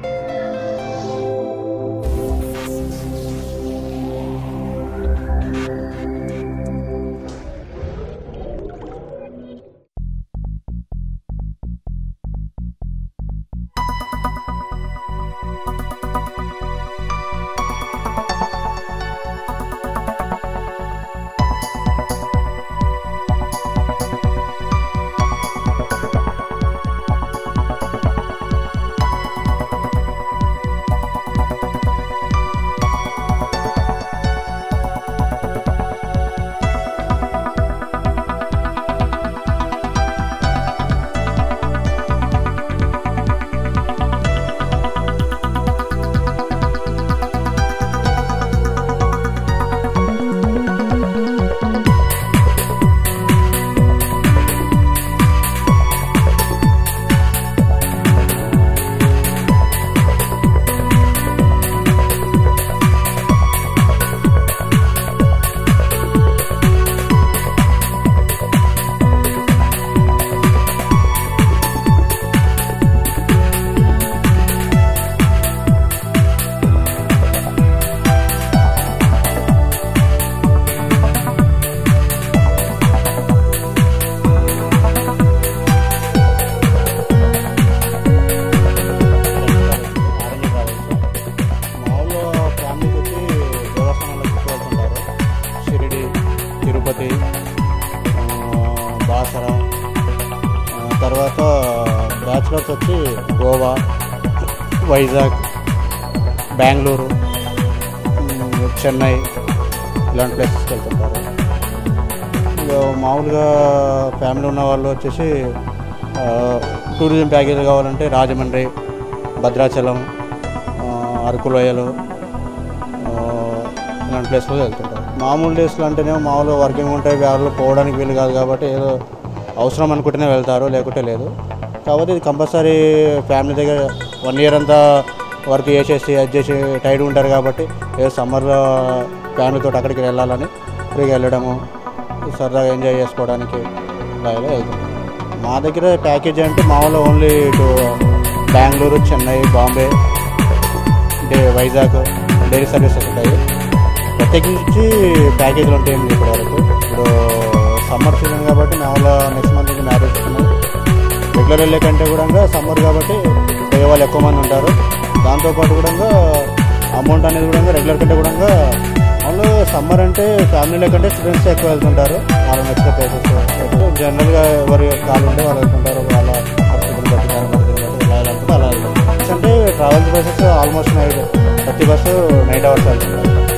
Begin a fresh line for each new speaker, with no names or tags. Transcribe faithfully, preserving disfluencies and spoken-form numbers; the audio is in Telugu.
తిరుపతి, బాసర, తర్వాత బ్యాచులర్స్ వచ్చి గోవా, వైజాగ్, బెంగళూరు, చెన్నై ఇలాంటి ప్లేసెస్కి వెళ్తుంటారు. ఇంకా మామూలుగా ఫ్యామిలీ ఉన్న వాళ్ళు వచ్చేసి టూరిజం ప్యాకేజీలు కావాలంటే రాజమండ్రి, భద్రాచలం, అరకు లోయలు ఇలాంటి ప్లేస్లో వెళ్తుంటారు. మామూలు డేస్లో అంటేనే మామూలుగా వర్కింగ్ ఉంటాయి, వ్యాపారాలు పోవడానికి వీలు కాదు కాబట్టి ఏదో అవసరం అనుకుంటేనే వెళ్తారు, లేకుంటే లేదు. కాబట్టి ఇది కంపల్సరీ ఫ్యామిలీ దగ్గర వన్ ఇయర్ అంతా వర్క్ చేసేసి అది చేసి టైర్డ్ ఉంటారు కాబట్టి ఏదో సమ్మర్లో ఫ్యామిలీతో అక్కడికి వెళ్ళాలని ఫ్రీగా వెళ్ళడము, సరదాగా ఎంజాయ్ చేసుకోవడానికి ఇలా వెళ్తాం. మా దగ్గర ప్యాకేజీ అంటే మామూలుగా ఓన్లీ ఇటు బెంగళూరు, చెన్నై, బాంబే, అంటే వైజాగ్ డైలీ సర్వీసెస్ ఉంటాయి. ప్రత్యేకించి ప్యాకేజీలు ఉంటాయి ఇప్పటి వరకు. ఇప్పుడు సమ్మర్ సీజన్ కాబట్టి మామూలుగా నెక్స్ట్ మంత్ నుంచి మ్యారేజ్ ఉన్నాయి. రెగ్యులర్ వెళ్ళే కంటే కూడా సమ్మర్ కాబట్టి పోయే వాళ్ళు ఎక్కువ మంది ఉంటారు. దాంతోపాటు కూడా అమౌంట్ అనేది కూడా రెగ్యులర్ కంటే కూడా మామూలు సమ్మర్ అంటే ఫ్యామిలీలో కంటే స్టూడెంట్స్ ఎక్కువ వెళ్తుంటారు. వాళ్ళ నెక్స్ట్ ప్లేసెస్ జనరల్గా ఎవరు కాలు ఉంటే వాళ్ళు వెళ్తుంటారు, వాళ్ళ పరిస్థితులు బట్టి ఎలా వెళ్ళాలంటే అలా వెళ్తారు. అంటే ట్రావెల్ బస్సెస్ ఆల్మోస్ట్ నైట్ ప్రతి బస్సు నైట్ అవర్స్ వెళ్తుంటారు.